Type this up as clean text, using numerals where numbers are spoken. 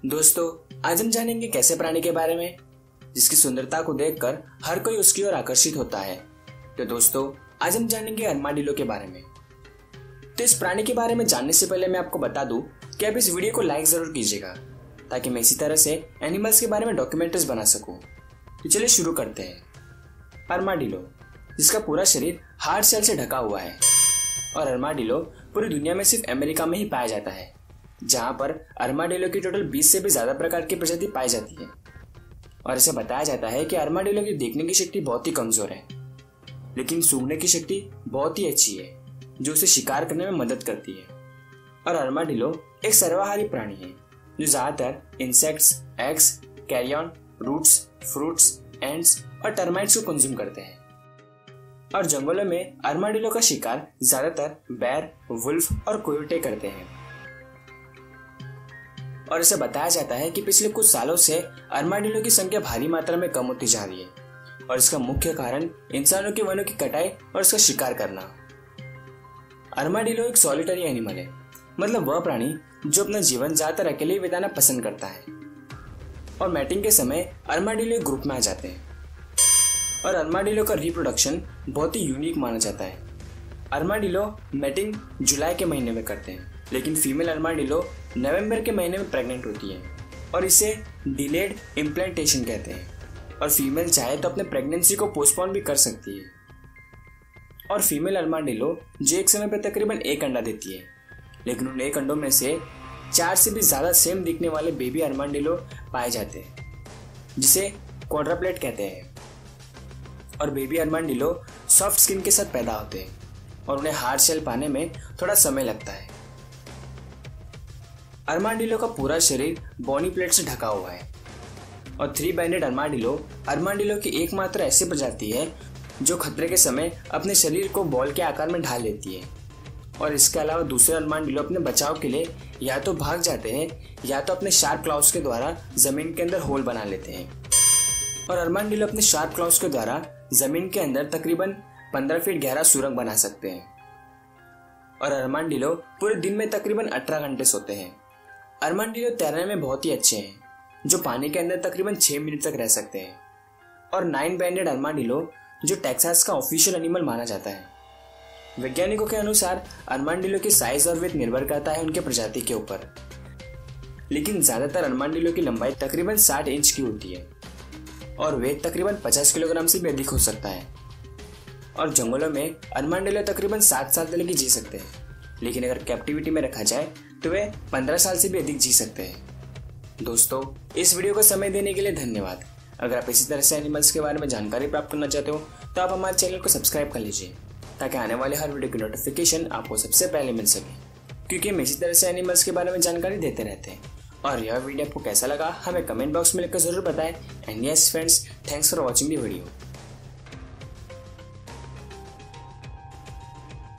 दोस्तों, आज हम जानेंगे कैसे प्राणी के बारे में जिसकी सुंदरता को देखकर हर कोई उसकी ओर आकर्षित होता है। तो दोस्तों, आज हम जानेंगे अरमाडिलो के बारे में। तो इस प्राणी के बारे में जानने से पहले मैं आपको बता दूं कि आप इस वीडियो को लाइक जरूर कीजिएगा ताकि मैं इसी तरह से एनिमल्स के बारे में डॉक्यूमेंट्रीज बना सकूं। तो चलिए शुरू करते हैं। अरमाडिलो, जिसका पूरा शरीर हार्ड शेल से ढका हुआ है, और अरमाडिलो पूरी दुनिया में सिर्फ अमेरिका में ही पाया जाता है, जहां पर अरमाडिलो की टोटल 20 से भी ज्यादा प्रकार की प्रजाति पाई जाती है। और ऐसा बताया जाता है कि अरमाडिलो की देखने की शक्ति बहुत ही कमजोर है, लेकिन सूंघने की शक्ति बहुत ही अच्छी है, जो उसे शिकार करने में मदद करती है। और अरमाडिलो एक सर्वाहारी प्राणी है जो ज्यादातर insects, eggs, carrion, roots, fruits, ants और टर्माइट्स को कंज्यूम करते हैं। और जंगलों में अरमाडिलो का शिकार ज्यादातर बैर, वुल्फ और कोयोटे करते हैं। और इसे बताया जाता है कि पिछले कुछ सालों से अरमाडिलो की संख्या भारी मात्रा में कम होती जा रही है, और इसका मुख्य कारण इंसानों के वनों की कटाई और इसका शिकार करना। अरमाडिलो एक सॉलिटरी एनिमल है, मतलब वह प्राणी जो अपना जीवन ज्यादातर अकेले ही बिताना पसंद करता है। और मैटिंग के समय अरमाडिलो एक ग्रुप में आ जाते हैं। और अरमाडिलो का रिप्रोडक्शन बहुत ही यूनिक माना जाता है। अरमाडिलो मैटिंग जुलाई के महीने में करते हैं, लेकिन फीमेल अरमाडिलो नवंबर के महीने में प्रेग्नेंट होती है, और इसे डिलेड इम्प्लांटेशन कहते हैं। और फीमेल चाहे तो अपने प्रेगनेंसी को पोस्टपोन भी कर सकती है। और फीमेल अरमाडिलो जो एक समय पर तकरीबन 1 अंडा देती है, लेकिन उन 1 अंडों में से 4 से भी ज्यादा सेम दिखने वाले बेबी अरमाडिलो पाए जाते हैं, जिसे क्वाड्रप्लेट कहते हैं। और बेबी अरमाडिलो सॉफ्ट स्किन के साथ पैदा होते हैं, और उन्हें हार्ड शेल पाने में थोड़ा समय लगता है। अरमाडिलो का पूरा शरीर बोनी प्लेट से ढका हुआ है। और 3 बैंडेड अरमाडिलो की एकमात्र ऐसी प्रजाति है जो खतरे के समय अपने शरीर को बॉल के आकार में ढाल लेती है। और इसके अलावा दूसरे अरमाडिलो अपने बचाव के लिए या तो भाग जाते हैं या तो अपने शार्प क्लाउज के द्वारा जमीन के अंदर होल बना लेते हैं। और अरमाडिलो अपने शार्प क्लाउज के द्वारा जमीन के अंदर तकरीबन 15 फीट गहरा सुरंग बना सकते हैं। और अरमाडिलो पूरे दिन में तकरीबन 18 घंटे सोते हैं। अरमाडिलो तैरने में बहुत ही अच्छे हैं, जो पानी के अंदर तकरीबन 6 मिनट तक रह सकते हैं। और 9 बैंडेड अरमाडिलो जो टेक्सास का ऑफिशियल एनिमल माना जाता है। वैज्ञानिकों के अनुसार अरमाडिलो की साइज और वेट निर्भर करता है उनके प्रजाति के ऊपर, लेकिन ज्यादातर अरमाडिलो की लंबाई तकरीबन 60 इंच की होती है, और वेट तकरीबन 50 किलोग्राम से भी अधिक हो सकता है। और जंगलों में अरमाडिलो तकरीबन 7 साल तक ही जी सकते हैं, लेकिन अगर कैप्टिविटी में रखा जाए तो वे 15 साल से भी अधिक जी सकते हैं। दोस्तों, इस वीडियो को समय देने के लिए धन्यवाद। अगर आप इसी तरह से एनिमल्स के बारे में जानकारी प्राप्त करना चाहते हो तो आप हमारे चैनल को सब्सक्राइब कर लीजिए, ताकि आने वाले हर वीडियो की नोटिफिकेशन आपको सबसे पहले मिल सके, क्योंकि हम इसी तरह से एनिमल्स के बारे में जानकारी देते रहते हैं। और यह वीडियो आपको कैसा लगा हमें कमेंट बॉक्स में लिखकर जरूर बताएं। And yes friends, thanks for watching the video.